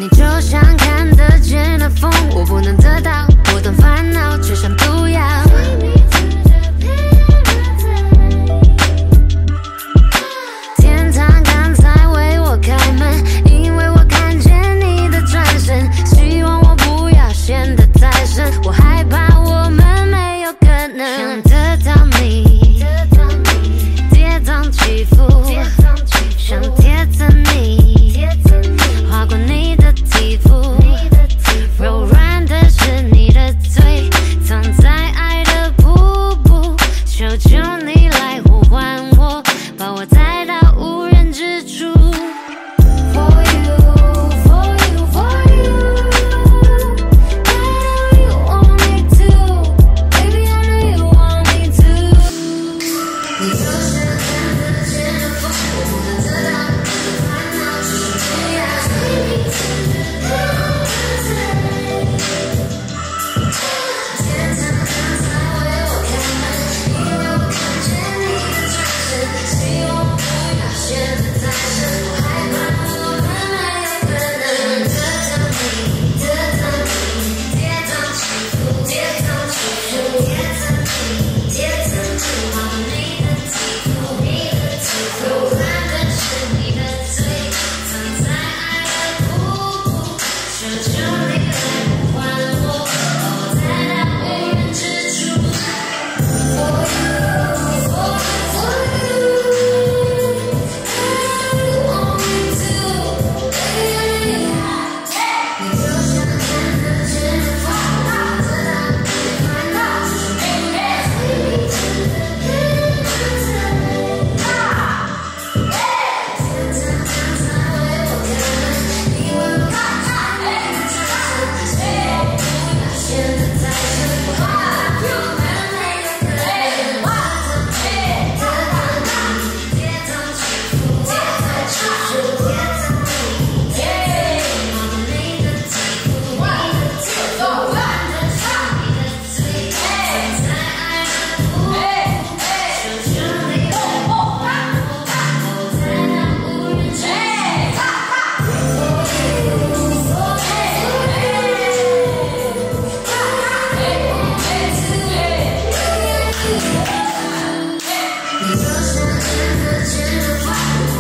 你就像看得见的风，我不能得到，不断烦恼，却想不要。天堂刚才为我开门，因为我看见你的转身，希望我不要陷得太深，我害怕我们没有可能想得到你，跌宕起伏，想贴着你，划过你的肌肤，柔软的是你的嘴，藏在爱的瀑布，求求你来呼唤我，把我带到无人之处。For you, for you, for you, I know you want me to, baby I know you want me to。你就像看得见的风，我不能得到，不能烦恼，只是不要。天堂刚才为我开门，因为我看见你的转身，希望不要陷得太深，我害怕我们没有可能得到你，得到你，跌宕起伏，跌宕起伏，跌宕你，跌宕你，划过你的肌肤，你的肌肤，柔软的是你的嘴，藏在爱的瀑布，求求你来呼唤我，把我带到无人之处。For you, for you, for you, I know you want me to, baby I know you。你就像看得见的风，我不能得到，不能烦恼，只是不要。天堂刚才为我开门，因为我看见你的转身，希望不要陷得太深，我害怕我们没有可能得到你，跌宕起伏，跌宕起伏，跌宕你，跌宕你，划过你的肌肤，你的肌肤，柔软的是你的嘴，藏在爱的瀑布，求求你来呼唤我，把我带到无人之处。你就像看得见的风。